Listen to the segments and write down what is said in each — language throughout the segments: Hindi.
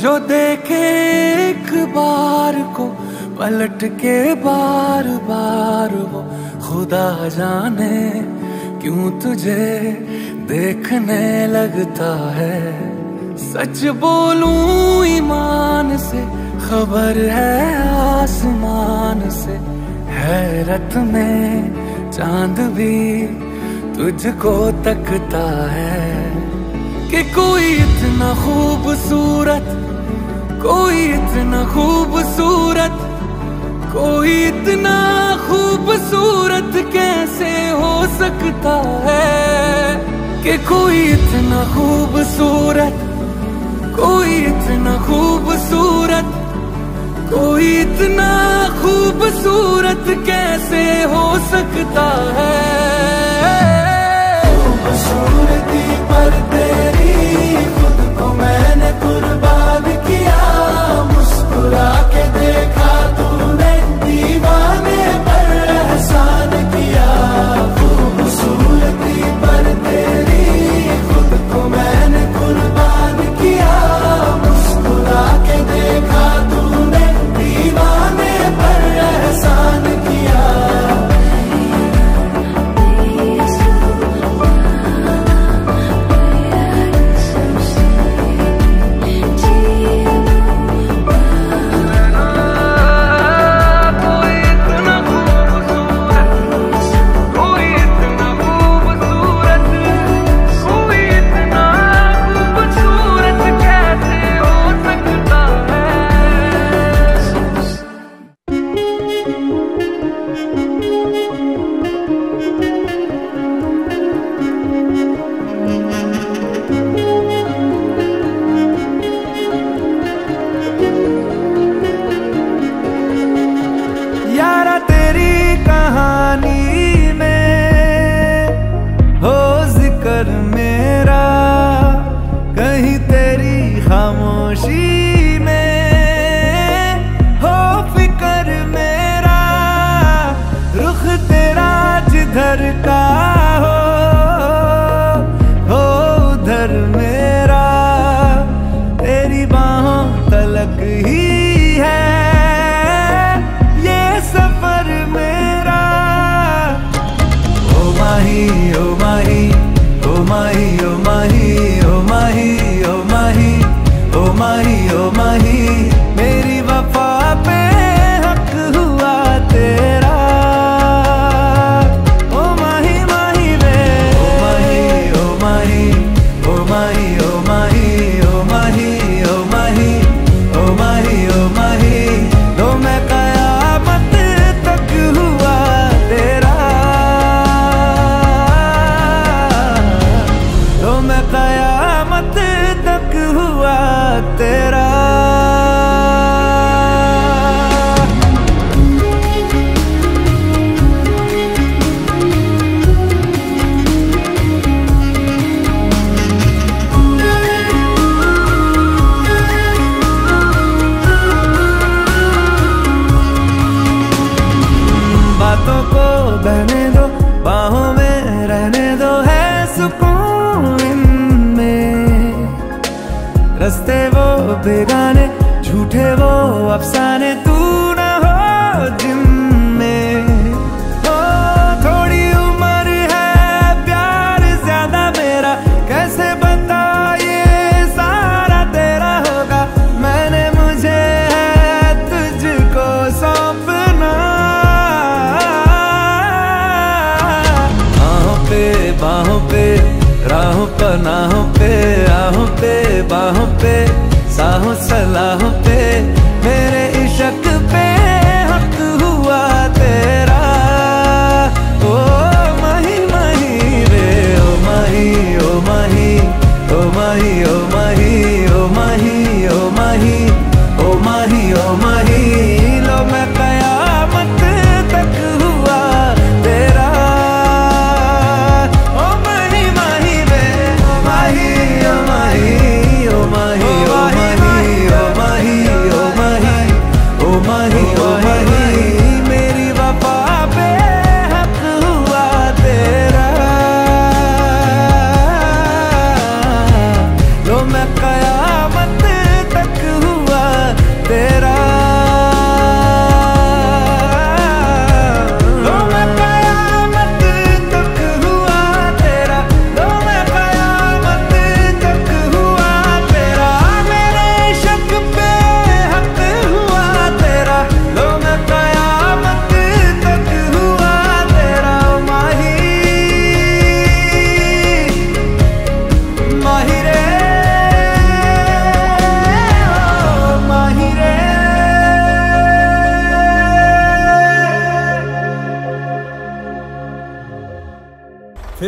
जो देखे एक बार को पलट के बार बार वो खुदा जाने क्यों तुझे देखने लगता है। सच बोलूं ईमान से खबर है आसमान से, हैरत में चांद भी तुझको तकता है कि कोई इतना खूबसूरत, कोई इतना खूबसूरत, कोई इतना खूबसूरत कैसे हो सकता है कि कोई इतना खूबसूरत, कोई इतना खूबसूरत, कोई इतना खूबसूरत कैसे हो सकता है। खूबसूरती पर तेरी खुद को मैंने कुर्बान किया, मुस्कुरा के देखा तूने दीवाने पर एहसान किया। खूबसूरती पर तेरी खुद को मैंने कुर्बान किया, मुस्कुरा के देखा तूने दीवाने पर एहसान किया। रस्ते वो बेगाने झूठे वो अफसाने, तू न हो जिनमें। हो थोड़ी उम्र है प्यार ज्यादा मेरा, कैसे बता ये सारा तेरा होगा। मैंने मुझे है तुझको सौंपना, बाहों पे बाहों पे राहों पनाहों पे, आहों पे बाहों पे साहों सलाहों पे, मेरे इश्क पे हक हुआ तेरा। ओ माही माही रे ओ माही ओ माही ओ माही ओ माही ओ माही ओ माही ओ माही ओ माही, लो मैं कयामत तक हुआ तेरा। ओ माही माही रे ओ माही ओ माही ओ माही ओ माही ओ माही।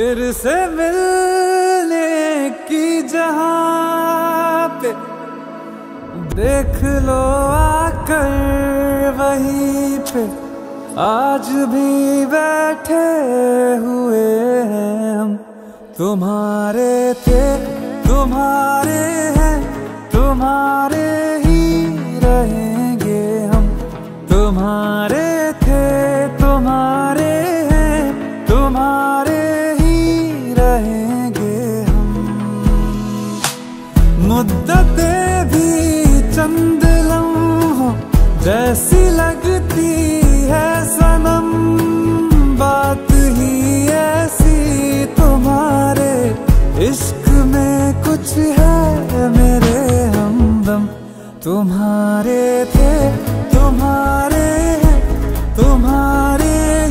फिर से मिलने की जहां पे देख लो आकर वहीं पे आज भी बैठे हुए हैं हम। तुम्हारे थे तुम्हारे हैं तुम्हारे ही रहेंगे हम। तुम्हारे थे तुम्हारे हैं तुम्हारे ही रहेंगे हम। मुद्दतें भी चंद लम्हों जैसी लगती है सनम, बात ही ऐसी तुम्हारे इश्क में कुछ है मेरे हमदम। तुम्हारे थे तुम्हारे हैं तुम्हारे